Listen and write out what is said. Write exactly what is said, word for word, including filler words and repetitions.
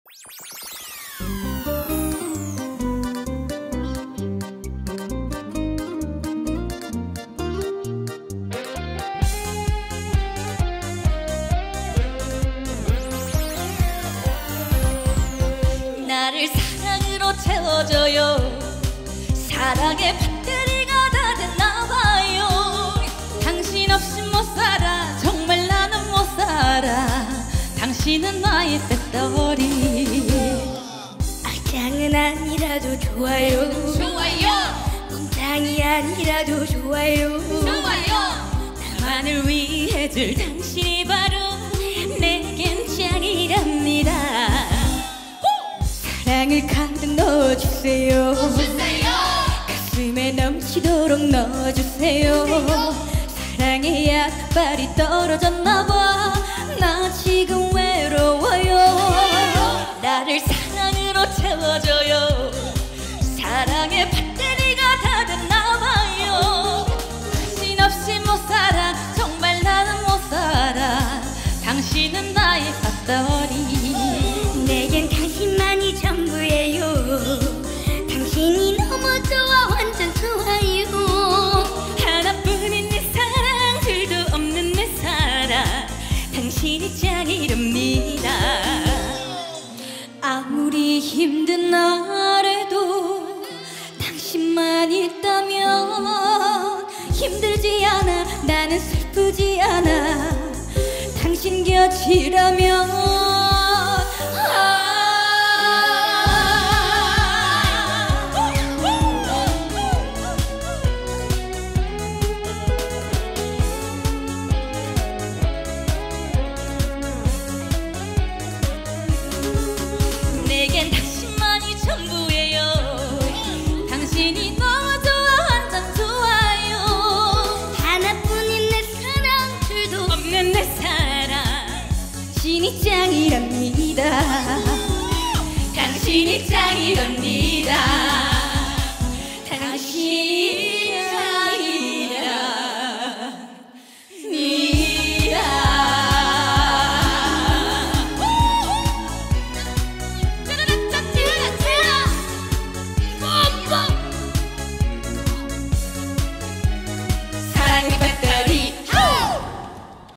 나를 사랑으로 채워줘요. 사랑의 배터리가 다 됐나봐요. 당신 없이 못 살아, 정말 나는 못 살아. 당신은 나의 배터리. 악장은 아니라도 좋아요. 좋아요. 공장이 아니라도 좋아요. 좋아요. 나만을 위해 줄 당신이 바로 내겐 짱이랍니다. 사랑을 가득 넣어주세요. 주세요. 가슴에 넘치도록 넣어주세요. 사랑의 약발이 떨어졌나봐. 나 지금 외로워요. 나를 사랑으로 채워줘요. 사랑의 배터리가 다 됐나봐요. 당신 없이 못 살아, 정말 나는 못 살아. 당신은 나의 배터리. 내겐 당신만이 전부예요. 당신이 너무 좋아, 완전 좋아요. 하나뿐인 내 사랑, 둘도 없는 내 사랑. 당신이 짱이랍니다. 아무리 힘든 날에도 당신만 있다면 힘들지 않아, 나는 슬프지 않아. 당신 곁이라면 내겐 당신만이 전부예요. 당신이 너무 좋아, 완전 좋아요. 하나뿐인 내 사랑, 둘도 없는 내 사랑. 당신이 짱이랍니다. 당신이 짱이랍니다.